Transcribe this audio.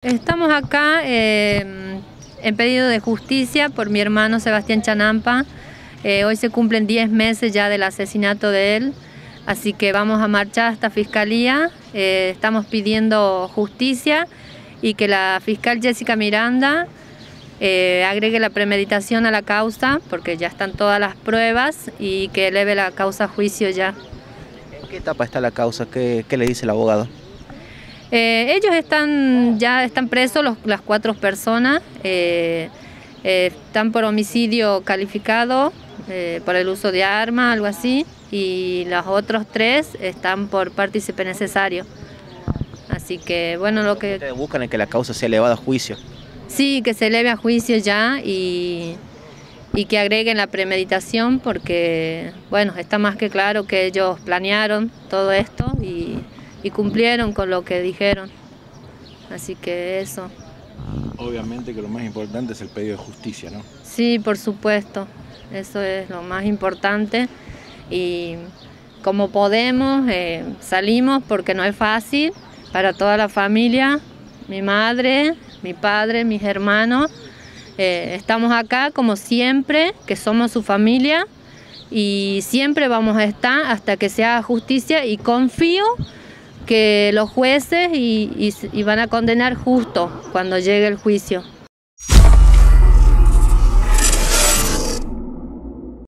Estamos acá en pedido de justicia por mi hermano Sebastián Chanampa. Hoy se cumplen 10 meses ya del asesinato de él, así que vamos a marchar hasta Fiscalía. Estamos pidiendo justicia y que la fiscal Jessica Miranda agregue la premeditación a la causa, porque ya están todas las pruebas, y que eleve la causa a juicio ya. ¿En qué etapa está la causa? ¿Qué le dice el abogado? Ellos ya están presos, las 4 personas, están por homicidio calificado, por el uso de arma, algo así, y los otros 3 están por partícipe necesario. Así que bueno, lo que... ¿Ustedes buscan es que la causa sea elevada a juicio? Sí, que se eleve a juicio ya y que agreguen la premeditación, porque bueno, está más que claro que ellos planearon todo esto y cumplieron con lo que dijeron, así que eso. Obviamente que lo más importante es el pedido de justicia, ¿no? Sí, por supuesto, eso es lo más importante, y como podemos salimos, porque no es fácil para toda la familia, mi madre, mi padre, mis hermanos, estamos acá como siempre, que somos su familia, y siempre vamos a estar hasta que se haga justicia, y confío que los jueces y van a condenar justo cuando llegue el juicio.